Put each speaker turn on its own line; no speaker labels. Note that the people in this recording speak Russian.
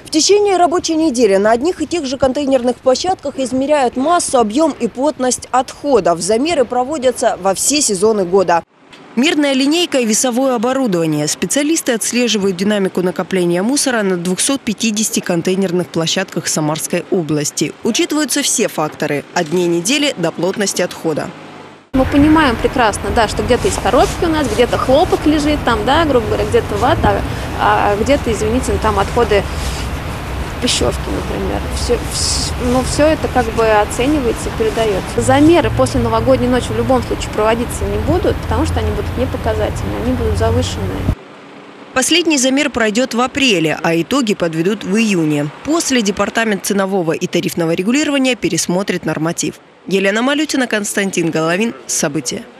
В течение рабочей недели на одних и тех же контейнерных площадках измеряют массу, объем и плотность отходов. Замеры проводятся во все сезоны года. Мерная линейка и весовое оборудование. Специалисты отслеживают динамику накопления мусора на 250 контейнерных площадках Самарской области. Учитываются все факторы – от дней недели до плотности отхода.
Мы понимаем прекрасно, да, что где-то из коробки у нас, где-то хлопок лежит, там, да, грубо говоря, где-то вата, а где-то, извините, там отходы пищевки, например. Все это как бы оценивается, передается. Замеры после новогодней ночи в любом случае проводиться не будут, потому что они будут непоказательные, они будут завышенные.
Последний замер пройдет в апреле, а итоги подведут в июне. После Департамент ценового и тарифного регулирования пересмотрит норматив. Елена Малютина, Константин Головин. События.